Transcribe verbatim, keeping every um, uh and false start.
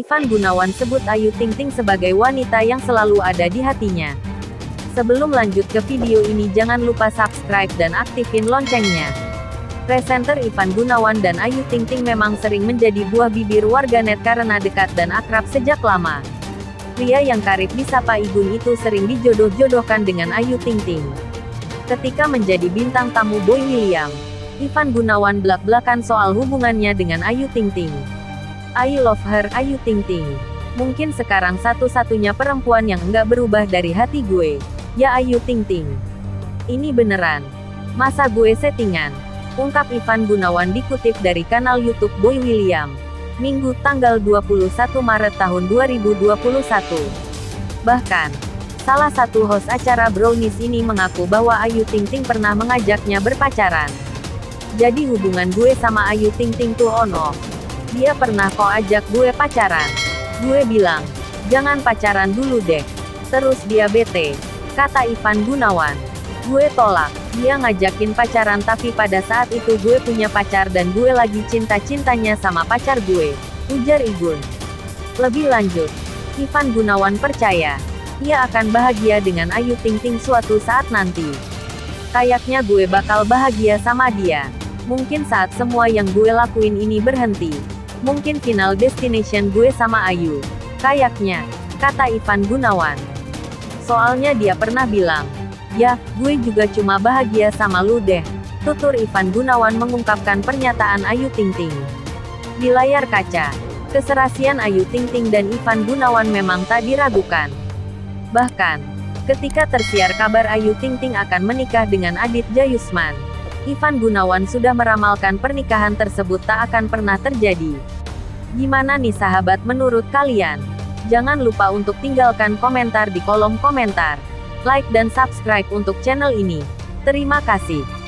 Ivan Gunawan sebut Ayu Ting Ting sebagai wanita yang selalu ada di hatinya. Sebelum lanjut ke video ini, jangan lupa subscribe dan aktifin loncengnya. Presenter Ivan Gunawan dan Ayu Ting Ting memang sering menjadi buah bibir warganet karena dekat dan akrab sejak lama. Pria yang karib disapa Igun itu sering dijodoh-jodohkan dengan Ayu Ting Ting. Ketika menjadi bintang tamu Boy William, Ivan Gunawan belak-belakan soal hubungannya dengan Ayu Ting Ting. I love her, Ayu Ting Ting. Mungkin sekarang satu-satunya perempuan yang enggak berubah dari hati gue. Ya Ayu Ting Ting. Ini beneran. Masa gue settingan? Ungkap Ivan Gunawan dikutip dari kanal YouTube Boy William. Minggu tanggal dua puluh satu Maret tahun dua ribu dua puluh satu. Bahkan, salah satu host acara Brownies ini mengaku bahwa Ayu Ting Ting pernah mengajaknya berpacaran. Jadi hubungan gue sama Ayu Ting Ting tuh on off. Dia pernah kok ajak gue pacaran. Gue bilang, jangan pacaran dulu deh. Terus dia bete, kata Ivan Gunawan. Gue tolak, dia ngajakin pacaran tapi pada saat itu gue punya pacar dan gue lagi cinta-cintanya sama pacar gue, ujar Igun. Lebih lanjut, Ivan Gunawan percaya, ia akan bahagia dengan Ayu Ting Ting suatu saat nanti. Kayaknya gue bakal bahagia sama dia. Mungkin saat semua yang gue lakuin ini berhenti. Mungkin final destination gue sama Ayu. Kayaknya, kata Ivan Gunawan. Soalnya dia pernah bilang, ya, gue juga cuma bahagia sama lu deh. Tutur Ivan Gunawan mengungkapkan pernyataan Ayu Ting Ting. Di layar kaca, keserasian Ayu Ting Ting dan Ivan Gunawan memang tak diragukan. Bahkan, ketika tersiar kabar Ayu Ting Ting akan menikah dengan Aditya Yusman, Ivan Gunawan sudah meramalkan pernikahan tersebut tak akan pernah terjadi. Gimana nih sahabat menurut kalian? Jangan lupa untuk tinggalkan komentar di kolom komentar. Like dan subscribe untuk channel ini. Terima kasih.